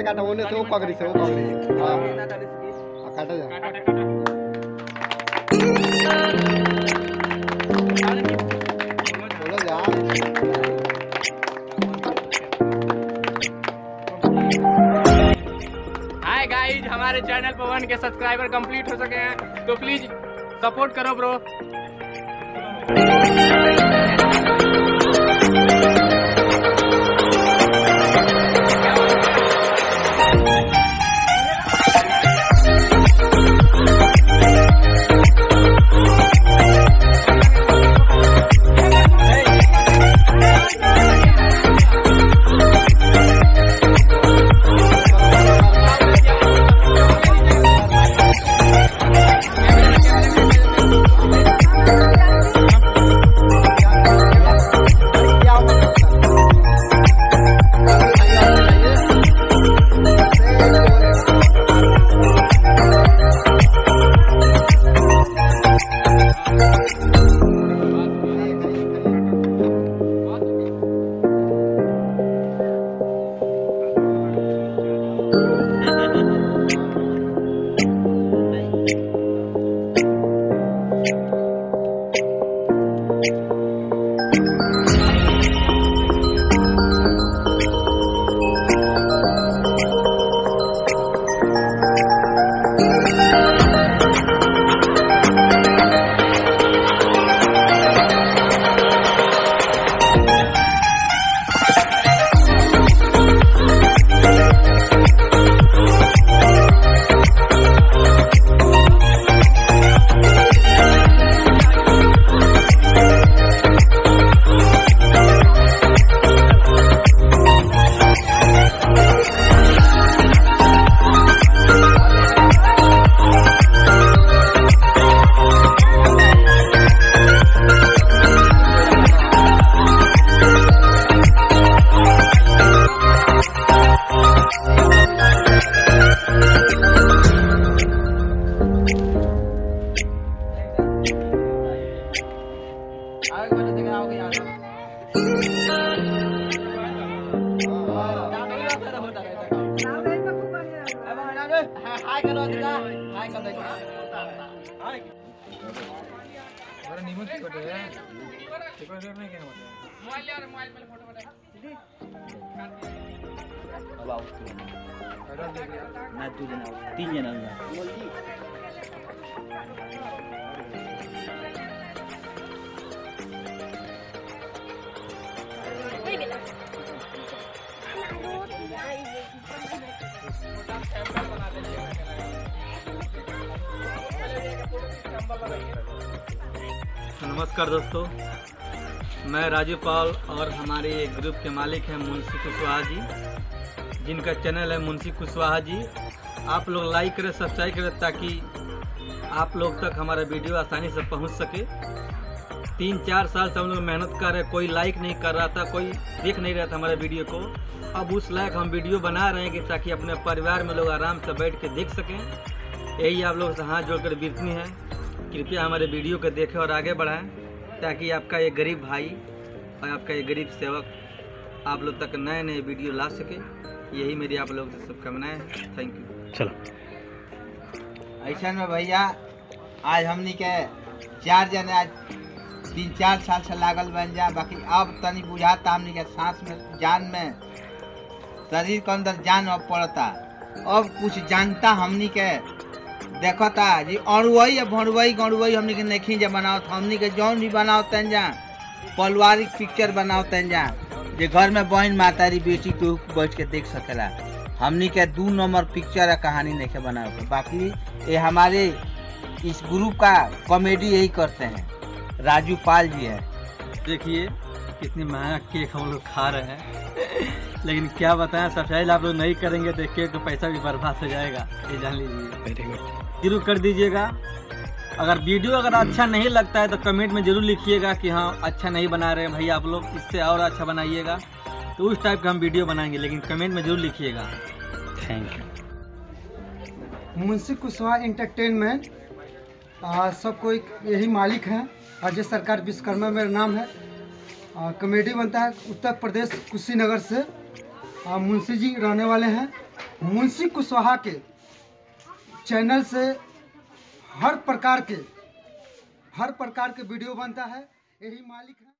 काटा होने से वो पकड़ी हां काटा जा बोलो जा। हाय गाइस, हमारे चैनल पर 1 के सब्सक्राइबर कंप्लीट हो सके हैं, तो प्लीज सपोर्ट करो ब्रो। हाय करो दिखा, हाय कर दे। हाय बड़ा निमन की फोटो है, देखो इधर नहीं क्या होता है। मोबाइल यार, मोबाइल में फोटो बता दीदी। अब आओ ना, 2 जना 3 जना नमस्कार दोस्तों, मैं राजू पाल और हमारे एक ग्रुप के मालिक हैं मुंशी कुशवाहा जी, जिनका चैनल है मुंशी कुशवाहा जी। आप लोग लाइक करें, सब्सक्राइब करें, ताकि आप लोग तक हमारा वीडियो आसानी से पहुंच सके। 3-4 साल से हम लोग मेहनत कर रहे हैं, कोई लाइक नहीं कर रहा था, कोई देख नहीं रहा था हमारे वीडियो को। अब उस लायक हम वीडियो बना रहे हैं कि ताकि अपने परिवार में लोग आराम से बैठ के देख सकें। यही आप लोग से हाथ जोड़कर विनती है, कृपया हमारे वीडियो को देखें और आगे बढ़ाएं, ताकि आपका ये गरीब भाई और आपका ये गरीब सेवक आप लोग तक नए नए वीडियो ला सके। यही मेरी आप लोग से शुभकामनाएं हैं। Thank you. चलो ऐसा में भैया, आज हमनी के 4 जने आज 3-4 साल से लागल बन जा, बाकी अब तनी बुझाता हमनी के सांस में, जान में, शरीर के अंदर जान अब पड़ता, अब कुछ जानता हमनी के देखता जी। अड़ुई या भड़ुई गड़ुई हमनी के नहीं जे बनाओ, हमनी के जौन भी बनाओ तन जा पारिवारिक पिक्चर बनाओ तन जा, जे घर में बहन मातारी बेटी को बैठ के देख सकेला। हमनी के 2 नंबर पिक्चर कहानी नहीं के बनाओ के। बाकी ये हमारे इस ग्रुप का कॉमेडी यही करते हैं, राजू पाल जी है। देखिए कितनी महंगा केक हम लोग खा रहे हैं लेकिन क्या बताएं, सब्सक्राइब आप लोग नहीं करेंगे तो केक का पैसा भी बर्बाद हो जाएगा, ये जान लीजिए। जरूर कर दीजिएगा। अगर वीडियो अच्छा नहीं लगता है तो कमेंट में जरूर लिखिएगा कि हाँ अच्छा नहीं बना रहे भैया आप लोग, इससे और अच्छा बनाइएगा, तो उस टाइप का हम वीडियो बनाएंगे, लेकिन कमेंट में जरूर लिखिएगा। Thank you. Munshi Kushwaha entertainment सब कोई यही मालिक हैं। अजय सरकार विश्वकर्मा मेरा नाम है। कॉमेडी बनता है उत्तर प्रदेश कुशीनगर से। मुंशी जी रहने वाले हैं। मुंशी कुशवाहा के चैनल से हर प्रकार के वीडियो बनता है। यही मालिक है।